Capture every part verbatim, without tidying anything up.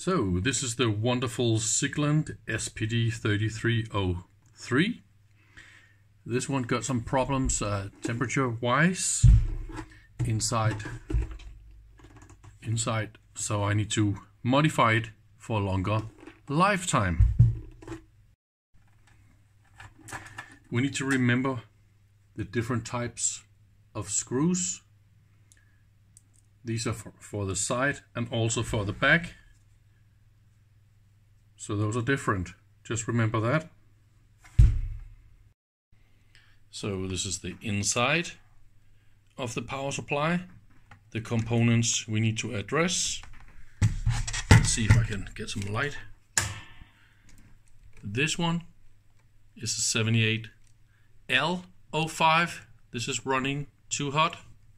So this is the wonderful Siglent S P D three three zero three. This one got some problems uh, temperature wise inside inside so I need to modify it for a longer lifetime. We need to remember the different types of screws. These are for, for the side and also for the back. So those are different. Just remember that. So this is the inside of the power supply. The components we need to address. Let's see if I can get some light. This one is a seventy-eight L zero five. This is running too hot.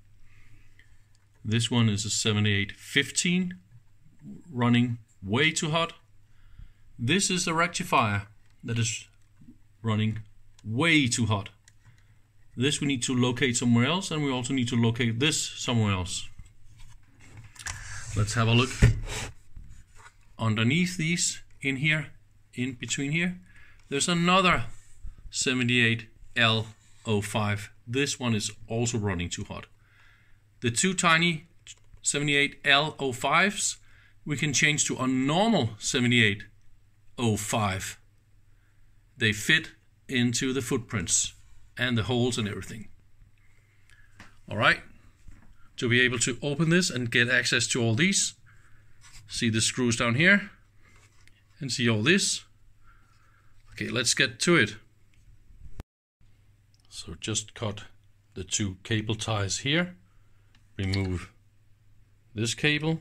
This one is a seventy-eight fifteen, running way too hot. This is a rectifier that is running way too hot. This we need to locate somewhere else, and we also need to locate this somewhere else. Let's have a look. Underneath these, in here, in between here, there's another seventy-eight L zero five. This one is also running too hot. The two tiny seventy-eight L zero fives we can change to a normal seventy-eight zero five. They fit into the footprints and the holes and everything. Alright, to be able to open this and get access to all these, see the screws down here and see all this. Okay, let's get to it. So just cut the two cable ties here, remove this cable,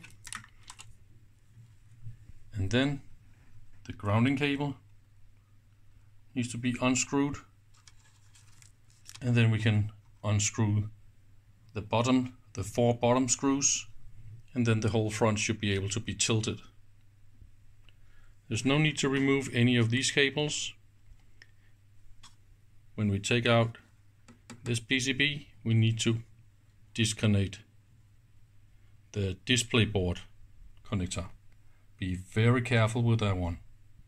and then the grounding cable needs to be unscrewed, and then we can unscrew the bottom, the four bottom screws, and then the whole front should be able to be tilted. There's no need to remove any of these cables. When we take out this P C B, we need to disconnect the display board connector. Be very careful with that one.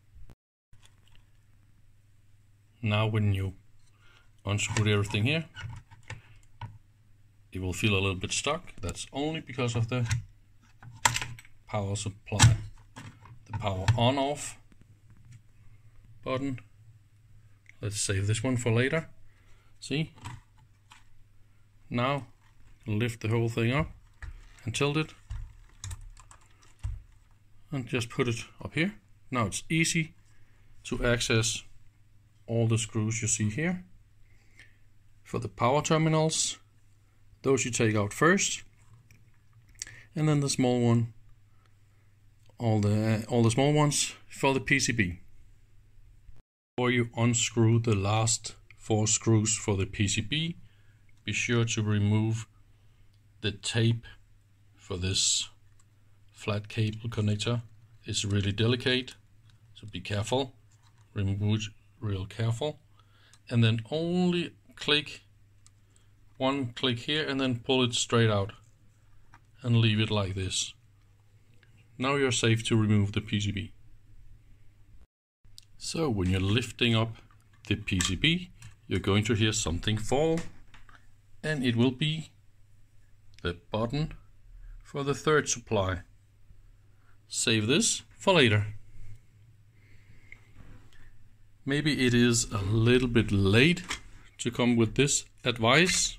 Now when you unscrew everything here, it will feel a little bit stuck. That's only because of the power supply. The power on off button. Let's save this one for later. See? Now lift the whole thing up and tilt it. And just put it up here. Now it's easy to access all the screws you see here. For the power terminals, those you take out first, and then the small one, all the uh, all the small ones for the P C B. Before you unscrew the last four screws for the P C B, be sure to remove the tape for this flat cable connector. It's really delicate, so be careful. Remove it real careful, and then only click one click here and then pull it straight out and leave it like this. Now you're safe to remove the P C B. So when you're lifting up the P C B, you're going to hear something fall, and it will be the button for the third supply. Save this for later. Maybe it is a little bit late to come with this advice,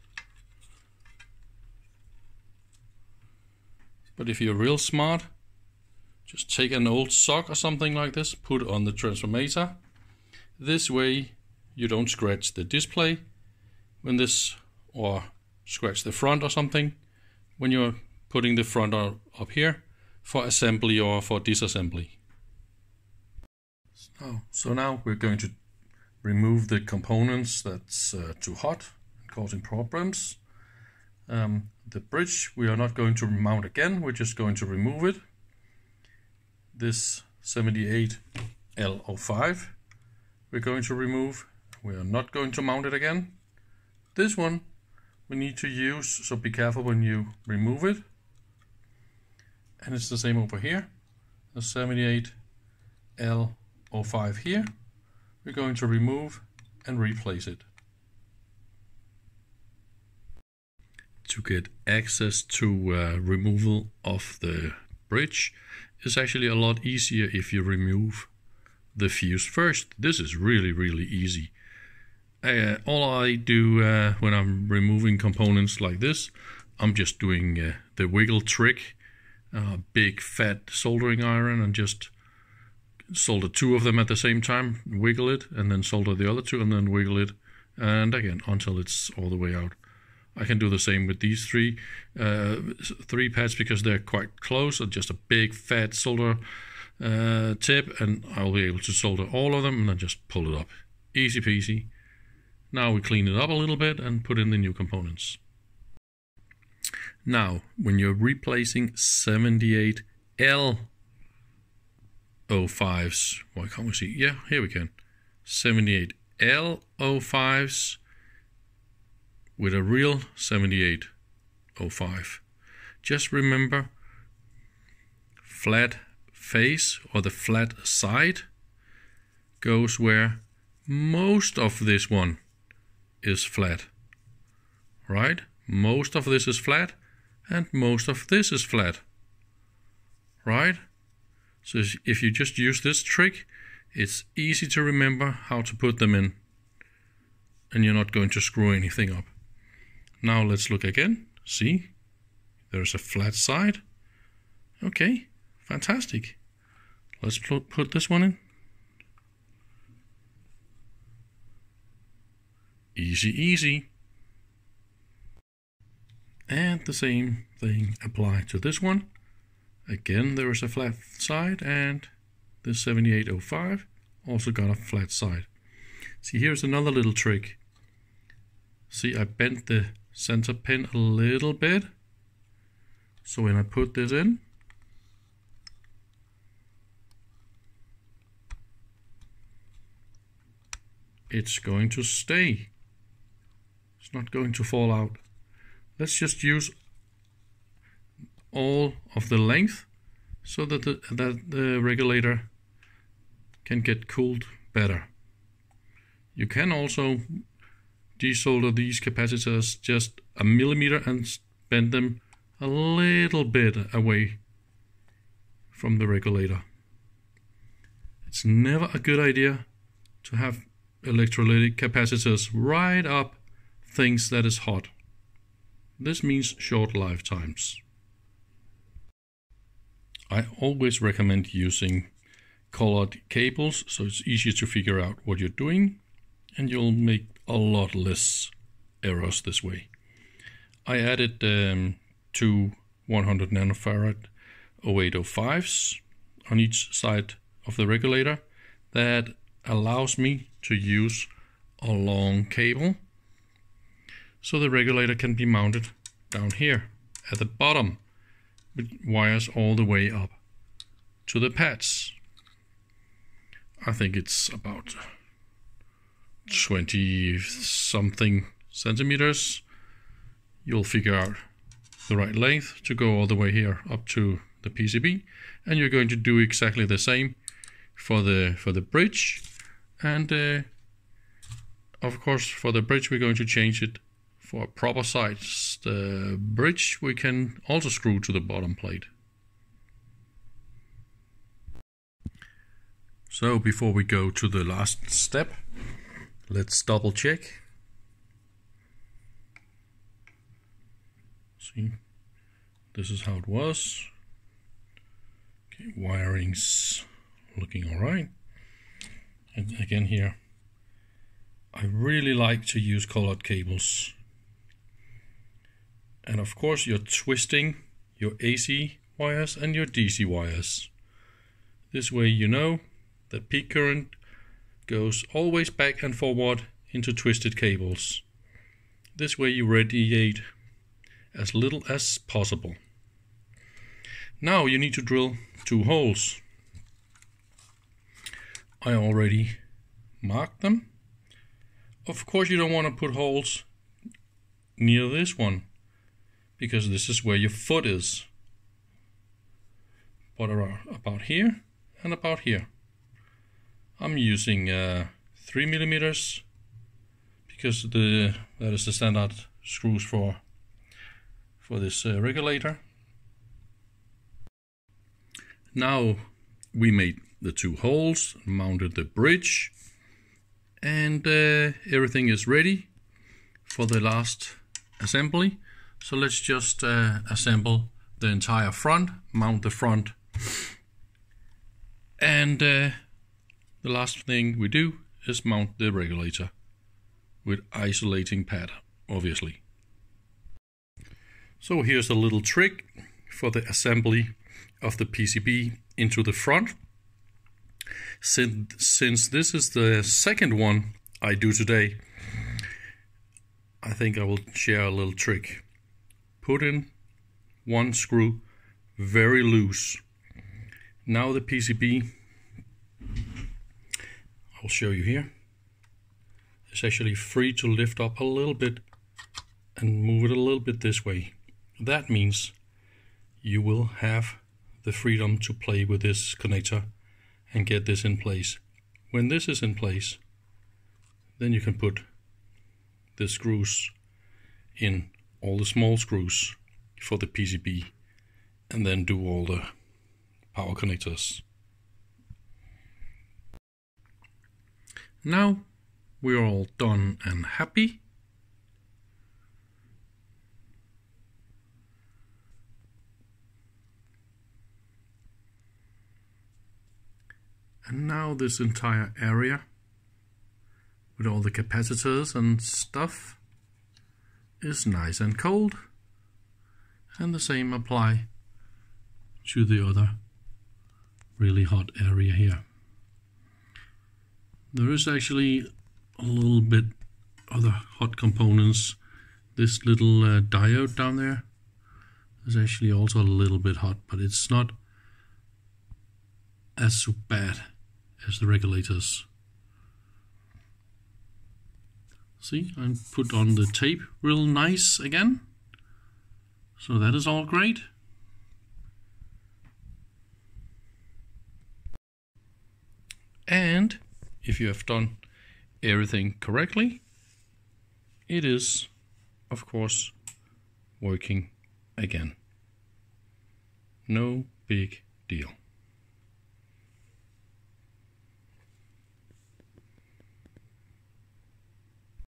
but if you're real smart, just take an old sock or something like this, put it on the transformator. This way you don't scratch the display when this, or scratch the front or something when you're putting the front up here for assembly or for disassembly. So, so now we're going to remove the components that's uh, too hot and causing problems. Um, the bridge we are not going to mount again, we're just going to remove it. This seventy-eight L zero five we're going to remove. We are not going to mount it again. This one we need to use, so be careful when you remove it. And it's the same over here. a seventy-eight L zero five here. We're going to remove and replace it. To get access to uh, removal of the bridge is actually a lot easier if you remove the fuse first. This is really, really easy. Uh, all I do uh, when I'm removing components like this, I'm just doing uh, the wiggle trick, uh, big fat soldering iron, and just solder two of them at the same time, wiggle it, and then solder the other two, and then wiggle it, and again until it's all the way out. I can do the same with these three uh, three pads because they're quite close, or just a big fat solder uh, tip, and I'll be able to solder all of them and then just pull it up. Easy peasy. Now we clean it up a little bit and put in the new components. Now, when you're replacing seventy-eight L zero fives, why can't we see? Yeah, here we can. seventy-eight L zero fives with a real seventy-eight oh five. Just remember, flat face or the flat side goes where most of this one is flat, right? Most of this is flat and most of this is flat, right? So if you just use this trick, it's easy to remember how to put them in, and you're not going to screw anything up. Now let's look again. See, there's a flat side. Okay, fantastic. Let's put this one in. Easy, easy. And the same thing applies to this one. Again, there is a flat side, and this seventy-eight oh five also got a flat side. See, here's another little trick. See, I bent the center pin a little bit. So when I put this in, it's going to stay. It's not going to fall out. Let's just use all of the length so that the, that the regulator can get cooled better. You can also desolder these capacitors just a millimeter and bend them a little bit away from the regulator. It's never a good idea to have electrolytic capacitors right up things that is hot. This means short lifetimes. I always recommend using colored cables so it's easier to figure out what you're doing, and you'll make a lot less errors this way. I added um, two one hundred nanofarad oh eight oh fives on each side of the regulator. That allows me to use a long cable so the regulator can be mounted down here at the bottom with wires all the way up to the pads. I think it's about twenty something centimeters. You'll figure out the right length to go all the way here up to the P C B, and you're going to do exactly the same for the for the bridge. And uh, of course, for the bridge we're going to change it for a proper size. The bridge we can also screw to the bottom plate. So before we go to the last step, let's double check. See, this is how it was. Okay, wiring's looking all right. And again here, I really like to use colored cables. And of course you're twisting your A C wires and your D C wires. This way you know that peak current goes always back and forward into twisted cables. This way you radiate as little as possible. Now you need to drill two holes. I already marked them. Of course you don't want to put holes near this one, because this is where your foot is. but are about here and about here. I'm using uh, three millimeters because the that is the standard screws for for this uh, regulator. Now we made the two holes, mounted the bridge, and uh, everything is ready for the last assembly. So let's just uh, assemble the entire front, mount the front, and uh, the last thing we do is mount the regulator with isolating pad, obviously. So here's a little trick for the assembly of the P C B into the front. Since, since this is the second one I do today, I think I will share a little trick. Put in one screw very loose. Now the P C B, I'll show you here, is actually free to lift up a little bit and move it a little bit this way. That means you will have the freedom to play with this connector and get this in place. When this is in place, then you can put the screws in, all the small screws for the P C B, and then do all the power connectors. Now we're all done and happy. And now this entire area with all the capacitors and stuff is nice and cold, and the same apply to the other really hot area here. There is actually a little bit other hot components. This little uh, diode down there is actually also a little bit hot, but it's not as so bad as the regulators. See, I put on the tape real nice again, so that is all great. And if you have done everything correctly, it is, of course, working again. No big deal.